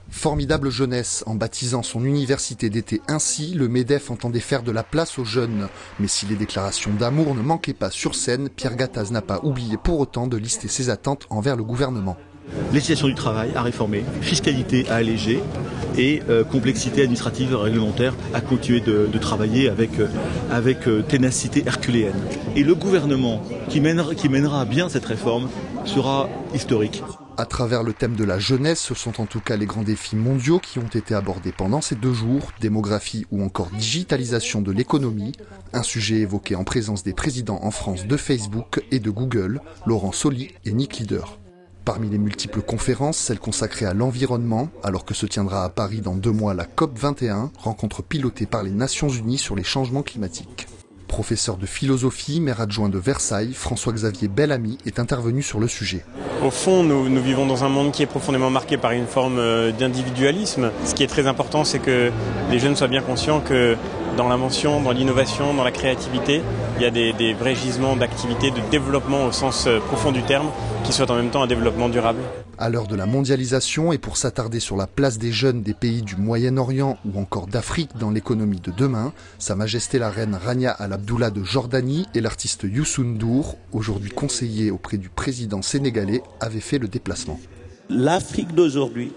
Formidable jeunesse, en baptisant son université d'été ainsi, le MEDEF entendait faire de la place aux jeunes. Mais si les déclarations d'amour ne manquaient pas sur scène, Pierre Gattaz n'a pas oublié pour autant de lister ses attentes envers le gouvernement. Législation du travail à réformer, fiscalité à alléger et complexité administrative et réglementaire à continuer de travailler avec ténacité herculéenne. Et le gouvernement qui mènera bien cette réforme sera historique. À travers le thème de la jeunesse, ce sont en tout cas les grands défis mondiaux qui ont été abordés pendant ces 2 jours, démographie ou encore digitalisation de l'économie, un sujet évoqué en présence des présidents en France de Facebook et de Google, Laurent Soli et Nick Leader. Parmi les multiples conférences, celle consacrée à l'environnement, alors que se tiendra à Paris dans 2 mois la COP21, rencontre pilotée par les Nations Unies sur les changements climatiques. Professeur de philosophie, maire adjoint de Versailles, François-Xavier Bellamy est intervenu sur le sujet. Au fond, nous vivons dans un monde qui est profondément marqué par une forme d'individualisme. Ce qui est très important, c'est que les jeunes soient bien conscients que dans l'invention, dans l'innovation, dans la créativité, il y a des vrais gisements d'activité, de développement au sens profond du terme, qui soit en même temps un développement durable. À l'heure de la mondialisation et pour s'attarder sur la place des jeunes des pays du Moyen-Orient ou encore d'Afrique dans l'économie de demain, Sa Majesté la Reine Rania Al Abdullah de Jordanie et l'artiste Youssou N'Dour, aujourd'hui conseiller auprès du président sénégalais, avaient fait le déplacement. L'Afrique d'aujourd'hui,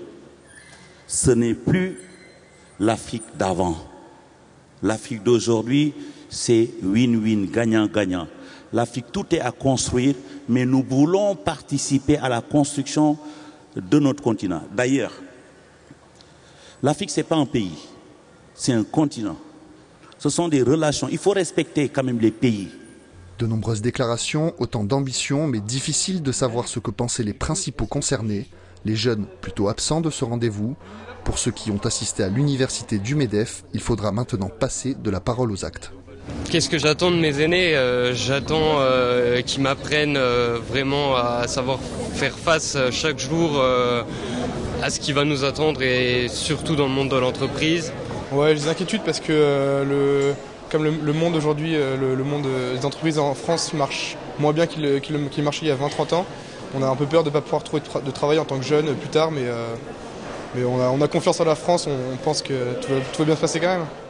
ce n'est plus l'Afrique d'avant. L'Afrique d'aujourd'hui, c'est win-win, gagnant-gagnant. L'Afrique, tout est à construire, mais nous voulons participer à la construction de notre continent. D'ailleurs, l'Afrique, ce n'est pas un pays, c'est un continent. Ce sont des relations. Il faut respecter quand même les pays. De nombreuses déclarations, autant d'ambition, mais difficile de savoir ce que pensaient les principaux concernés. Les jeunes, plutôt absents de ce rendez-vous. Pour ceux qui ont assisté à l'université du MEDEF, il faudra maintenant passer de la parole aux actes. Qu'est-ce que j'attends de mes aînés? J'attends qu'ils m'apprennent vraiment à savoir faire face chaque jour à ce qui va nous attendre et surtout dans le monde de l'entreprise. Ouais, j'ai des inquiétudes parce que comme le monde aujourd'hui, le monde des entreprises en France marche moins bien qu'il marchait il y a 20-30 ans. On a un peu peur de ne pas pouvoir trouver de travail en tant que jeune plus tard, mais on a confiance en la France, on pense que tout va bien se passer quand même.